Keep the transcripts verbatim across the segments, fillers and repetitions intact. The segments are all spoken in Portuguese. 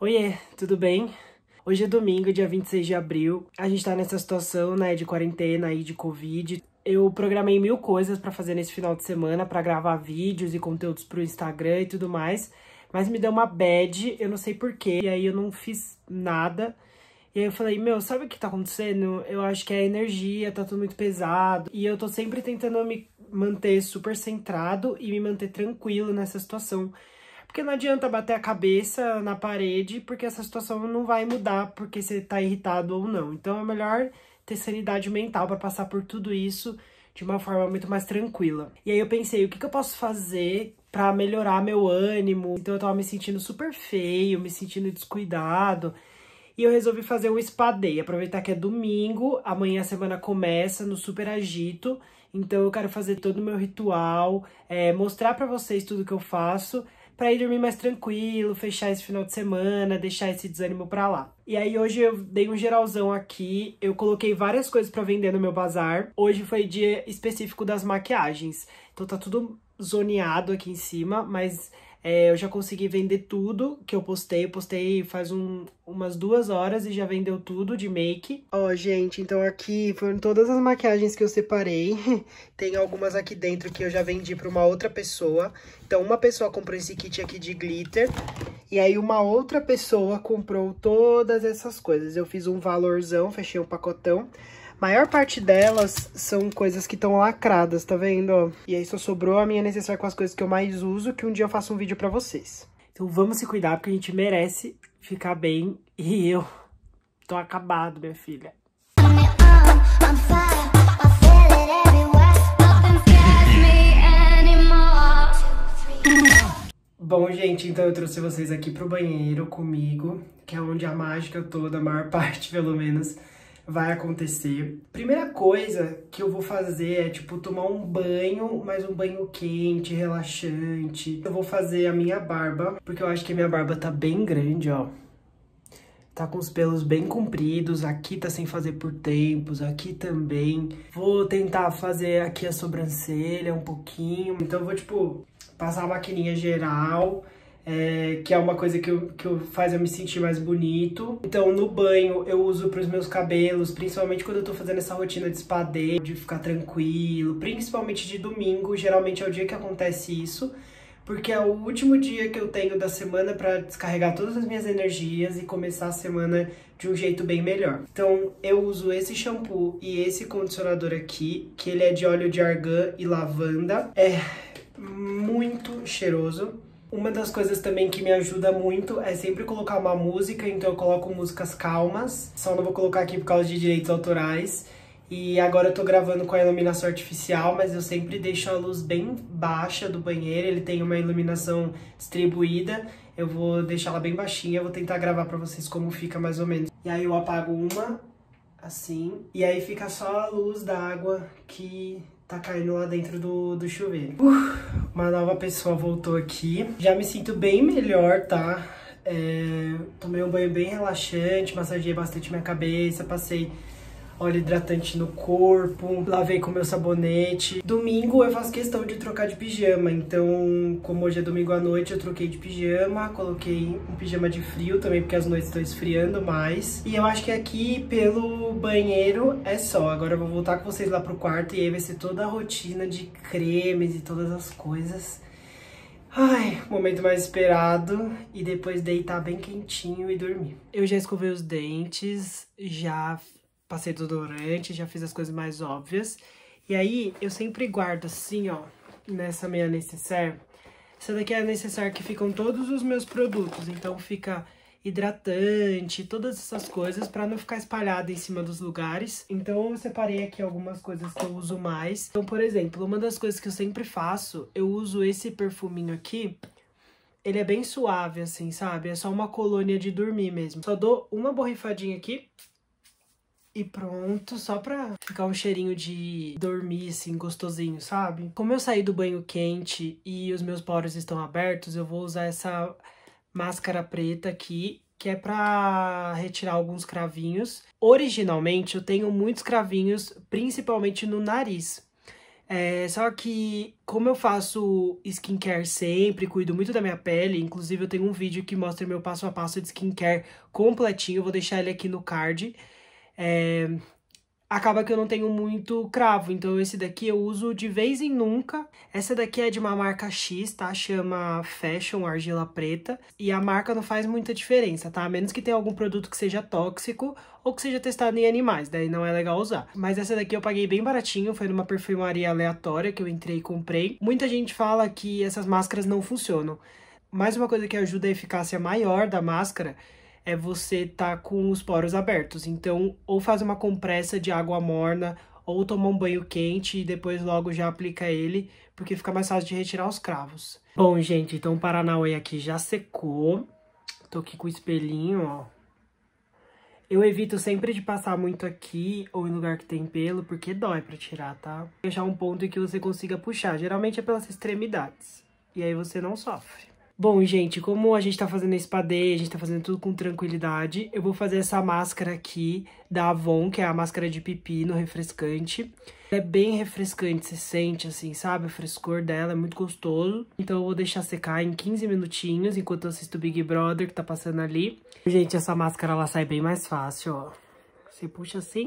Oiê, tudo bem? Hoje é domingo, dia vinte e seis de abril. A gente tá nessa situação, né, de quarentena aí, de Covid. Eu programei mil coisas pra fazer nesse final de semana, pra gravar vídeos e conteúdos pro Instagram e tudo mais. Mas me deu uma bad, eu não sei porquê, e aí eu não fiz nada. E aí eu falei, meu, sabe o que tá acontecendo? Eu acho que é a energia, tá tudo muito pesado. E eu tô sempre tentando me manter super centrado e me manter tranquilo nessa situação. Porque não adianta bater a cabeça na parede, porque essa situação não vai mudar porque você tá irritado ou não. Então é melhor ter sanidade mental pra passar por tudo isso de uma forma muito mais tranquila. E aí eu pensei, o que que eu posso fazer pra melhorar meu ânimo? Então eu tava me sentindo super feio, me sentindo descuidado. E eu resolvi fazer um spa day, aproveitar que é domingo, amanhã a semana começa no super agito. Então eu quero fazer todo o meu ritual, é, mostrar pra vocês tudo que eu faço, pra ir dormir mais tranquilo, fechar esse final de semana, deixar esse desânimo pra lá. E aí hoje eu dei um geralzão aqui, eu coloquei várias coisas pra vender no meu bazar. Hoje foi dia específico das maquiagens, então tá tudo zoneado aqui em cima, mas é, eu já consegui vender tudo que eu postei. Eu postei faz um, umas duas horas e já vendeu tudo de make. Ó, gente, então aqui foram todas as maquiagens que eu separei. Tem algumas aqui dentro que eu já vendi pra uma outra pessoa. Então uma pessoa comprou esse kit aqui de glitter. E aí uma outra pessoa comprou todas essas coisas. Eu fiz um valorzão, fechei um pacotão. A maior parte delas são coisas que estão lacradas, tá vendo? E aí só sobrou a minha necessaire com as coisas que eu mais uso, que um dia eu faço um vídeo pra vocês. Então vamos se cuidar, porque a gente merece ficar bem. E eu tô acabado, minha filha. Bom, gente, então eu trouxe vocês aqui pro banheiro comigo, que é onde a mágica toda, a maior parte, pelo menos, vai acontecer. Primeira coisa que eu vou fazer é, tipo, tomar um banho, mas um banho quente, relaxante. Eu vou fazer a minha barba, porque eu acho que a minha barba tá bem grande, ó. Tá com os pelos bem compridos, aqui tá sem fazer por tempos, aqui também. Vou tentar fazer aqui a sobrancelha um pouquinho. Então eu vou, tipo, passar a maquininha geral, É, que é uma coisa que, eu, que eu faz eu me sentir mais bonito. Então, no banho, eu uso pros meus cabelos, principalmente quando eu tô fazendo essa rotina de spa day, de ficar tranquilo, principalmente de domingo, geralmente é o dia que acontece isso, porque é o último dia que eu tenho da semana pra descarregar todas as minhas energias e começar a semana de um jeito bem melhor. Então, eu uso esse shampoo e esse condicionador aqui, que ele é de óleo de argan e lavanda. É muito cheiroso. Uma das coisas também que me ajuda muito é sempre colocar uma música, então eu coloco músicas calmas. Só não vou colocar aqui por causa de direitos autorais. E agora eu tô gravando com a iluminação artificial, mas eu sempre deixo a luz bem baixa do banheiro. Ele tem uma iluminação distribuída. Eu vou deixar ela bem baixinha, vou tentar gravar pra vocês como fica mais ou menos. E aí eu apago uma, assim, e aí fica só a luz da água que tá caindo lá dentro do, do chuveiro. Uh, uma nova pessoa voltou aqui. Já me sinto bem melhor, tá? É, tomei um banho bem relaxante, massageei bastante minha cabeça, passei óleo hidratante no corpo, lavei com meu sabonete. Domingo eu faço questão de trocar de pijama, então como hoje é domingo à noite, eu troquei de pijama, coloquei um pijama de frio também, porque as noites estão esfriando mais. E eu acho que aqui pelo banheiro é só. Agora eu vou voltar com vocês lá pro quarto e aí vai ser toda a rotina de cremes e todas as coisas. Ai, momento mais esperado, e depois deitar bem quentinho e dormir. Eu já escovei os dentes, já passei desodorante, já fiz as coisas mais óbvias. E aí, eu sempre guardo assim, ó, nessa minha necessaire. Essa daqui é a necessaire que ficam todos os meus produtos. Então, fica hidratante, todas essas coisas, pra não ficar espalhado em cima dos lugares. Então, eu separei aqui algumas coisas que eu uso mais. Então, por exemplo, uma das coisas que eu sempre faço, eu uso esse perfuminho aqui. Ele é bem suave, assim, sabe? É só uma colônia de dormir mesmo. Só dou uma borrifadinha aqui. E pronto, só pra ficar um cheirinho de dormir, assim, gostosinho, sabe? Como eu saí do banho quente e os meus poros estão abertos, eu vou usar essa máscara preta aqui, que é pra retirar alguns cravinhos. Originalmente, eu tenho muitos cravinhos, principalmente no nariz. É, só que, como eu faço skincare sempre, cuido muito da minha pele, inclusive eu tenho um vídeo que mostra meu passo a passo de skincare completinho, eu vou deixar ele aqui no card. É, acaba que eu não tenho muito cravo, então esse daqui eu uso de vez em nunca. Essa daqui é de uma marca X, tá? Chama Fashion Argila Preta. E a marca não faz muita diferença, tá? A menos que tenha algum produto que seja tóxico ou que seja testado em animais, daí não é legal usar. Mas essa daqui eu paguei bem baratinho, foi numa perfumaria aleatória que eu entrei e comprei. Muita gente fala que essas máscaras não funcionam. Mais uma coisa que ajuda a eficácia maior da máscara é você tá com os poros abertos. Então, ou faz uma compressa de água morna, ou toma um banho quente e depois logo já aplica ele, porque fica mais fácil de retirar os cravos. Bom, gente, então o Paranauê aqui já secou. Tô aqui com o espelhinho, ó. Eu evito sempre de passar muito aqui ou em lugar que tem pelo, porque dói pra tirar, tá? Deixar um ponto em que você consiga puxar. Geralmente é pelas extremidades. E aí você não sofre. Bom, gente, como a gente tá fazendo esse padê, a gente tá fazendo tudo com tranquilidade, eu vou fazer essa máscara aqui da Avon, que é a máscara de pepino refrescante. É bem refrescante, você sente assim, sabe? O frescor dela é muito gostoso. Então eu vou deixar secar em quinze minutinhos, enquanto eu assisto o Big Brother, que tá passando ali. Gente, essa máscara, ela sai bem mais fácil, ó. Você puxa assim.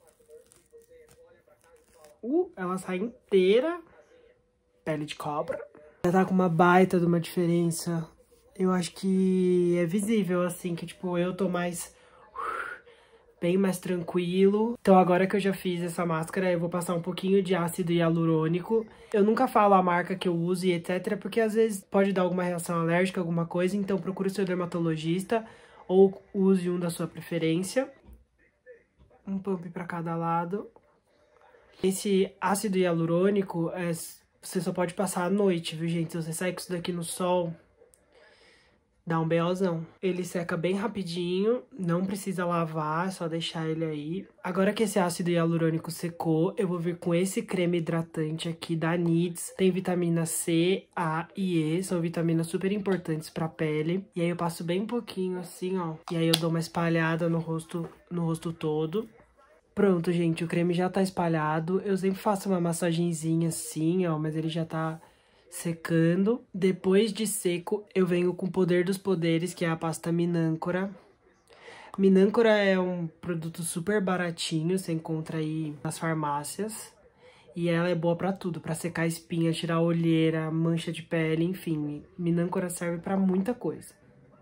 Uh, ela sai inteira. Pele de cobra. Já tá com uma baita de uma diferença. Eu acho que é visível, assim, que, tipo, eu tô mais... bem mais tranquilo. Então, agora que eu já fiz essa máscara, eu vou passar um pouquinho de ácido hialurônico. Eu nunca falo a marca que eu uso e etcétera, porque às vezes pode dar alguma reação alérgica, alguma coisa. Então, procure o seu dermatologista ou use um da sua preferência. Um pump pra cada lado. Esse ácido hialurônico é... você só pode passar à noite, viu, gente? Se você sair com isso daqui no sol, dá um BOzão. Ele seca bem rapidinho, não precisa lavar, é só deixar ele aí. Agora que esse ácido hialurônico secou, eu vou vir com esse creme hidratante aqui da Needs. Tem vitamina C, A e E, são vitaminas super importantes pra pele. E aí eu passo bem pouquinho assim, ó. E aí eu dou uma espalhada no rosto, no rosto todo. Pronto, gente, o creme já tá espalhado. Eu sempre faço uma massagenzinha assim, ó, mas ele já tá secando. Depois de seco, eu venho com o Poder dos Poderes, que é a pasta Minâncora. Minâncora é um produto super baratinho, você encontra aí nas farmácias. E ela é boa pra tudo, pra secar espinha, tirar olheira, mancha de pele, enfim. Minâncora serve pra muita coisa.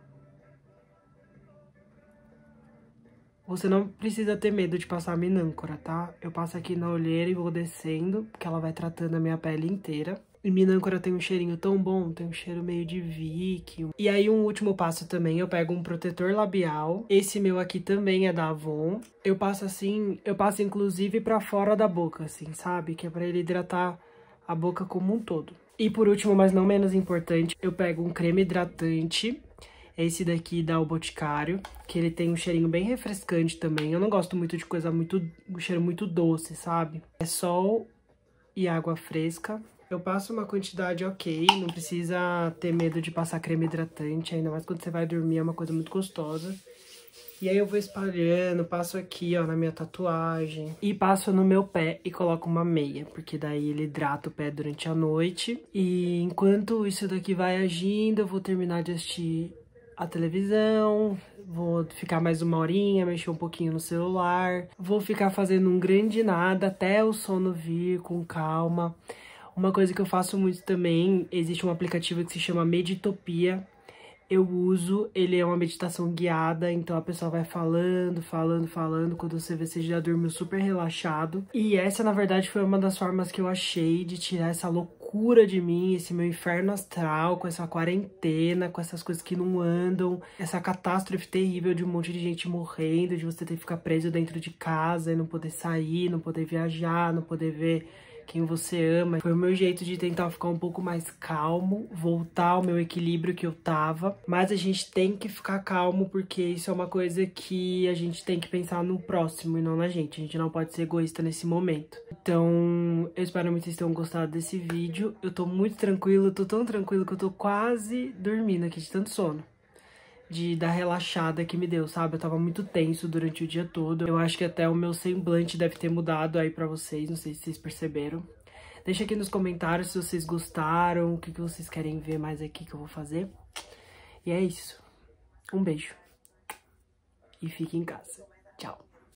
Você não precisa ter medo de passar a minâncora, tá? Eu passo aqui na olheira e vou descendo, porque ela vai tratando a minha pele inteira. E minâncora tem um cheirinho tão bom, tem um cheiro meio de Vick. E aí um último passo também, eu pego um protetor labial. Esse meu aqui também é da Avon. Eu passo assim, eu passo inclusive pra fora da boca, assim, sabe? Que é pra ele hidratar a boca como um todo. E por último, mas não menos importante, eu pego um creme hidratante. Esse daqui da O Boticário, que ele tem um cheirinho bem refrescante também. Eu não gosto muito de coisa muito... um cheiro muito doce, sabe? É sol e água fresca. Eu passo uma quantidade ok, não precisa ter medo de passar creme hidratante, ainda mais quando você vai dormir, é uma coisa muito gostosa. E aí eu vou espalhando, passo aqui, ó, na minha tatuagem. E passo no meu pé e coloco uma meia, porque daí ele hidrata o pé durante a noite. E enquanto isso daqui vai agindo, eu vou terminar de assistir a televisão, vou ficar mais uma horinha, mexer um pouquinho no celular, vou ficar fazendo um grande nada até o sono vir com calma. Uma coisa que eu faço muito também, existe um aplicativo que se chama Meditopia. Eu uso, ele é uma meditação guiada, então a pessoa vai falando, falando, falando, quando você vê, você já dormiu super relaxado. E essa, na verdade, foi uma das formas que eu achei de tirar essa loucura de mim, esse meu inferno astral, com essa quarentena, com essas coisas que não andam, essa catástrofe terrível de um monte de gente morrendo, de você ter que ficar preso dentro de casa e não poder sair, não poder viajar, não poder ver quem você ama. Foi o meu jeito de tentar ficar um pouco mais calmo, voltar ao meu equilíbrio que eu tava. Mas a gente tem que ficar calmo, porque isso é uma coisa que a gente tem que pensar no próximo e não na gente. A gente não pode ser egoísta nesse momento. Então, eu espero muito que vocês tenham gostado desse vídeo. Eu tô muito tranquilo, eu tô tão tranquilo que eu tô quase dormindo aqui de tanto sono. De da relaxada que me deu, sabe? Eu tava muito tenso durante o dia todo. Eu acho que até o meu semblante deve ter mudado aí pra vocês, não sei se vocês perceberam. Deixa aqui nos comentários se vocês gostaram, o que, que vocês querem ver mais aqui que eu vou fazer. E é isso. Um beijo. E fique em casa. Tchau.